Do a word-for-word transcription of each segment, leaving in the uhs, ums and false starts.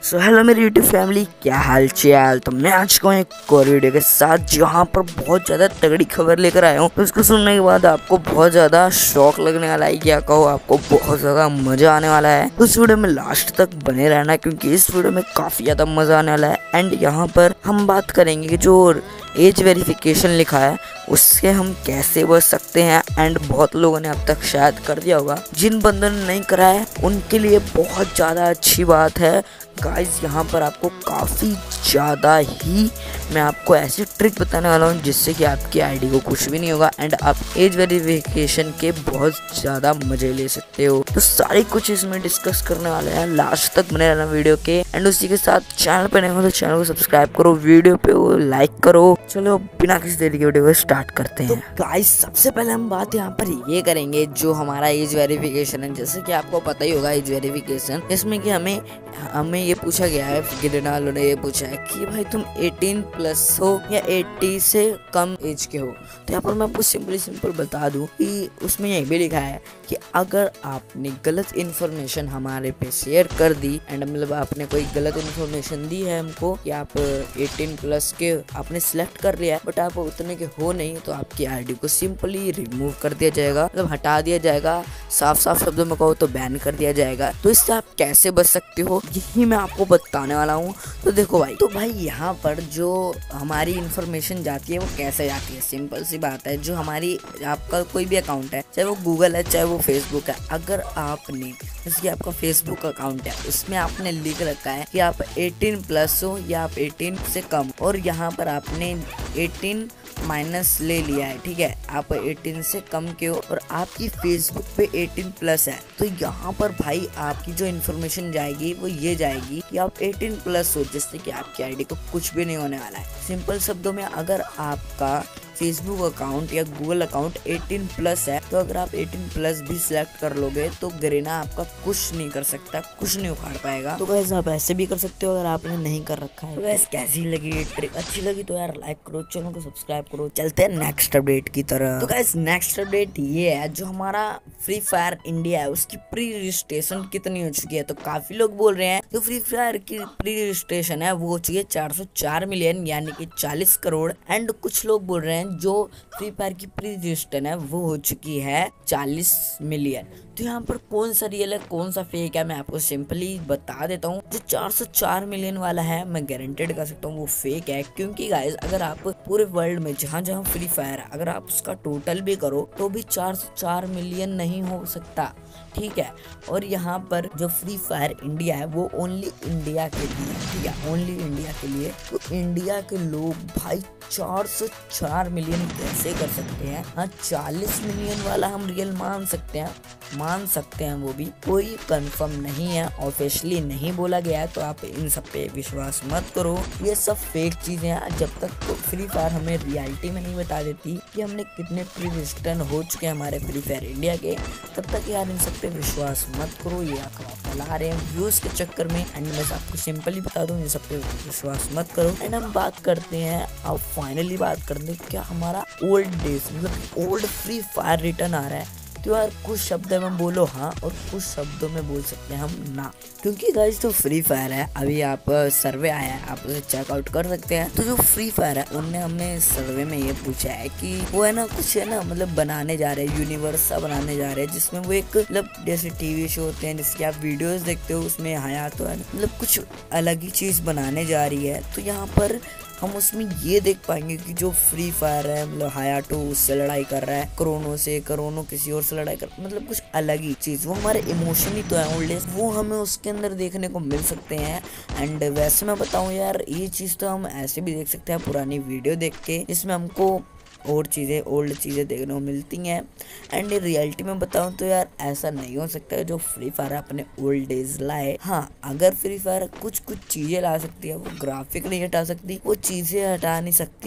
सो hello मेरी YouTube family, क्या हाल चाल। तो मैं आज को एक और वीडियो के साथ जहाँ पर बहुत ज़्यादा तगड़ी खबर लेकर आया हूँ। तो उसको सुनने के बाद आपको बहुत ज़्यादा शौक लगने वाला है, क्या कहो, आपको बहुत ज़्यादा मज़ा आने वाला है। तो इस वीडियो में लास्ट तक बने रहना, क्योंकि इस वीडियो में काफ़ी ज़्यादा मज़ा आने वाला है। एंड यहाँ पर हम बात करेंगे कि जो एज वेरिफिकेशन लिखा है उससे हम कैसे बच सकते हैं। एंड बहुत लोगों ने अब तक शायद कर दिया होगा, जिन बंदों ने नहीं करा है उनके लिए बहुत ज़्यादा अच्छी बात है गाइस। यहाँ पर आपको काफ़ी ज़्यादा ही मैं आपको ऐसी ट्रिक बताने वाला हूँ जिससे कि आपकी आईडी को कुछ भी नहीं होगा एंड आप एज वेरिफिकेशन के बहुत ज़्यादा मज़े ले सकते हो। तो सारी कुछ इसमें डिस्कस करने वाले हैं, लास्ट तक बने रहना वीडियो के। एंड उसी के साथ चैनल पर नहीं हो तो चैनल को सब्सक्राइब करो, वीडियो पे वो लाइक करो। चलो बिना किसी देरी के वीडियो को स्टार्ट करते हैं। तो गाइस सबसे पहले हम बात यहाँ पर ये करेंगे जो हमारा एज वेरिफिकेशन है। जैसे कि आपको पता ही होगा एज वेरिफिकेशन, इसमें कि हमें हमें ये पूछा गया है, गिरनाल ने ये पूछा है कि भाई तुम अठारह प्लस हो या अस्सी से कम एज के हो। तो यहाँ पर मैं आपको सिंपली सिंपल बता दूं कि उसमें ये भी लिखा है कि अगर आपने गलत इन्फॉर्मेशन हमारे पे शेयर कर दी एंड मतलब आपने कोई गलत इन्फॉर्मेशन दी है हमको कि आप अठारह प्लस के आपने सिलेक्ट कर लिया है बट आप उतने के हो नहीं, तो आपकी आईडी को सिंपली रिमूव कर दिया जाएगा, मतलब हटा दिया जाएगा। साफ साफ शब्दों में कहो तो बैन कर दिया जाएगा। तो इससे आप कैसे बच सकते हो यही मैं आपको बताने वाला हूँ। तो देखो भाई, तो भाई यहाँ पर जो हमारी इन्फॉर्मेशन जाती है वो कैसे जाती है, सिंपल सी बात है। जो हमारी आपका कोई भी अकाउंट है, चाहे वो गूगल है चाहे वो फेसबुक है, अगर आपने जैसे कि आपका फेसबुक अकाउंट है उसमें आपने लिख रखा है कि आप अठारह प्लस हो या आप अठारह से कम, और यहाँ पर आपने अठारह माइनस ले लिया है, ठीक है, आप अठारह से कम के हो और आपकी फेसबुक पे अठारह प्लस है, तो यहाँ पर भाई आपकी जो इन्फॉर्मेशन जाएगी वो ये जाएगी कि आप अठारह प्लस हो, जिससे कि आपकी आईडी को कुछ भी नहीं होने वाला है। सिंपल शब्दों में, अगर आपका फेसबुक अकाउंट या गूगल अकाउंट अठारह प्लस है तो अगर आप अठारह प्लस भी सिलेक्ट कर लोगे तो गरीना आपका कुछ नहीं कर सकता, कुछ नहीं उखाड़ पाएगा। तो गाइस आप ऐसे भी कर सकते हो अगर आपने नहीं कर रखा है। तो गाइस कैसी लगी ये ट्रिक, अच्छी लगी तो यार लाइक करो, चैनल को सब्सक्राइब करो। चलते हैं नेक्स्ट अपडेट की तरह। तो गाइस नेक्स्ट अपडेट ये है, जो हमारा फ्री फायर इंडिया है उसकी प्री रजिस्ट्रेशन कितनी हो चुकी है। तो काफी लोग बोल रहे हैं जो फ्री फायर की प्री रजिस्ट्रेशन है वो हो चुकी है चार सौ चार मिलियन यानी कि चालीस करोड़। एंड कुछ लोग बोल रहे हैं जो फ्री फायर की प्री रजिस्ट्रेशन है वो हो चुकी है चालीस मिलियन। तो यहाँ पर कौन सा रियल है कौन सा फेक है मैं आपको सिंपली बता देता हूँ। जो चार सौ चार मिलियन वाला है मैं गारंटेड कर सकता हूँ वो फेक है, क्योंकि गाइस अगर आप पूरे वर्ल्ड में जहाँ जहाँ फ्री फायर है अगर आप उसका टोटल भी करो तो भी चार सौ चार मिलियन नहीं हो सकता, ठीक है। और यहाँ पर जो फ्री फायर इंडिया है वो ओनली इंडिया के लिए, ठीक है, ओनली इंडिया के लिए। तो इंडिया के लोग भाई चार सौ चार मिलियन कैसे कर सकते हैं। हाँ, चालीस मिलियन वाला हम रियल मान सकते हैं, मान सकते हैं, वो भी कोई कंफर्म नहीं है, ऑफिशियली नहीं बोला गया है। तो आप इन सब पे विश्वास मत करो, ये सब फेक चीजें हैं। जब तक तो फ्री फायर हमें रियलिटी में नहीं बता देती कि हमने कितने प्री रजिस्टर हो चुके हैं हमारे फ्री फायर इंडिया के, तब तक यार इन सब पे विश्वास मत करो। ये अफवाह फैला रहे हैं व्यूज के चक्कर में। एंड मैं आपको सिंपली बता दूं इन सब पे विश्वास मत करो। एंड हम बात करते हैं, अब फाइनली बात करते हैं क्या हमारा ओल्ड डेज मतलब ओल्ड फ्री फायर रिटर्न आ रहा है। तो यार कुछ शब्द में बोलो हाँ और कुछ शब्दों में बोल सकते हैं हम ना, क्योंकि गाइस जो फ्री फायर है अभी आप सर्वे आया है आप उसे चेकआउट कर सकते हैं। तो जो फ्री फायर है उनने हमने सर्वे में ये पूछा है कि वो है ना कुछ है ना मतलब बनाने जा रहे हैं, यूनिवर्स सा बनाने जा रहे हैं, जिसमें वो एक मतलब जैसे टीवी शो होते हैं जिसके आप वीडियोस देखते हो उसमें हयात है, मतलब कुछ अलग ही चीज बनाने जा रही है। तो यहाँ पर हम उसमें ये देख पाएंगे कि जो फ्री फायर है मतलब हायाटो उससे लड़ाई कर रहा है, करोनो से, करोनो किसी और से लड़ाई कर, मतलब कुछ अलग ही चीज, वो हमारे इमोशन ही तो है ओल्ड एज, वो हमें उसके अंदर देखने को मिल सकते हैं। एंड वैसे मैं बताऊं यार ये चीज तो हम ऐसे भी देख सकते हैं पुरानी वीडियो देख के, जिसमें हमको और चीज़ें ओल्ड चीज़ें देखने को मिलती हैं। एंड रियलिटी में बताऊं तो यार ऐसा नहीं हो सकता है जो फ्री फायर अपने ओल्ड डेज लाए। हाँ, अगर फ्री फायर कुछ कुछ चीज़ें ला सकती है, वो ग्राफिक नहीं हटा सकती, वो चीज़ें हटा नहीं सकती,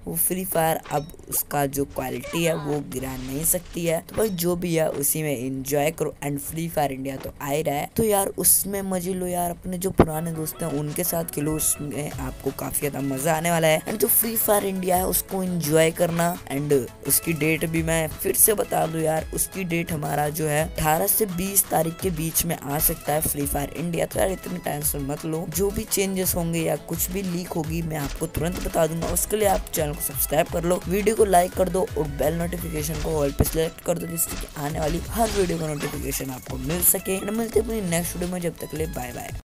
वो फ्री फायर अब उसका जो क्वालिटी है वो गिरा नहीं सकती है। तो भाई जो भी है उसी में एंजॉय करो। एंड फ्री फायर इंडिया तो आ ही रहा है, तो यार उसमें मजे लो यार, अपने जो पुराने दोस्त हैं उनके साथ खेलो, उसमें आपको काफी ज्यादा मजा आने वाला है। एंड जो फ्री फायर इंडिया है उसको एंजॉय करना। एंड उसकी डेट भी मैं फिर से बता दूं यार, उसकी डेट हमारा जो है अठारह से बीस तारीख के बीच में आ सकता है फ्री फायर इंडिया। तो यार इतनी टेंशन मत लो, जो भी चेंजेस होंगे या कुछ भी लीक होगी मैं आपको तुरंत बता दूंगा। उसके लिए आप चैनल को सब्सक्राइब कर लो, वीडियो को लाइक कर दो और बेल नोटिफिकेशन को ऑल पे सिलेक्ट कर दो, जिससे कि आने वाली हर वीडियो का नोटिफिकेशन आपको मिल सके। मिलते हैं अपनी नेक्स्ट वीडियो में, जब तक के लिए बाय बाय।